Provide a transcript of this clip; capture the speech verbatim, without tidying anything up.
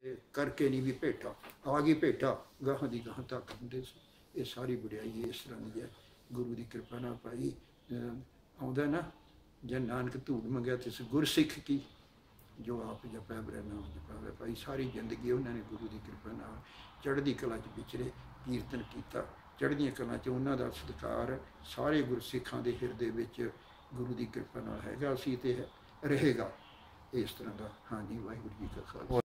ਤੇ ਕਰਕੇ ਨਹੀਂ ਵੀ ਭੇਟਾ ਆ ਗਈ, ਭੇਟਾ ਗਾਹਾਂ ਦੀ ਗਾਹਾਂ ਤੱਕ ਹੁੰਦੇ ਸੀ। ਇਹ ਸਾਰੀ ਵਡਿਆਈ ਇਸ ਤਰ੍ਹਾਂ ਦੀ ਹੈ, ਗੁਰੂ ਦੀ ਕਿਰਪਾ ਨਾਲ ਭਾਈ। ਆਉਂਦਾ ਨਾ, ਜੇ ਨਾਨਕ ਧੂੜ ਮੰਗਿਆ ਤਿਸ ਗੁਰਸਿੱਖ ਕੀ, ਜੋ ਆਪ ਜਪੈ ਬਰੈ ਨਾਮ ਜਪਾਵੈ। ਭਾਈ ਸਾਰੀ ਜ਼ਿੰਦਗੀ ਉਹਨਾਂ ਨੇ ਗੁਰੂ ਦੀ ਕਿਰਪਾ ਨਾਲ ਚੜ੍ਹਦੀ ਕਲਾ 'ਚ ਵਿਚਰੇ, ਕੀਰਤਨ ਕੀਤਾ। ਚੜ੍ਹਦੀਆਂ ਕਲਾ 'ਚ ਉਹਨਾਂ ਦਾ ਸਤਿਕਾਰ ਸਾਰੇ ਗੁਰਸਿੱਖਾਂ ਦੇ ਹਿਰਦੇ ਵਿੱਚ ਗੁਰੂ ਦੀ ਕਿਰਪਾ ਨਾਲ ਹੈਗਾ ਸੀ ਤੇ ਰਹੇਗਾ ਇਸ ਤਰ੍ਹਾਂ ਦਾ। ਹਾਂਜੀ, ਵਾਹਿਗੁਰੂ ਜੀ ਕਾ ਖਾਲਸਾ।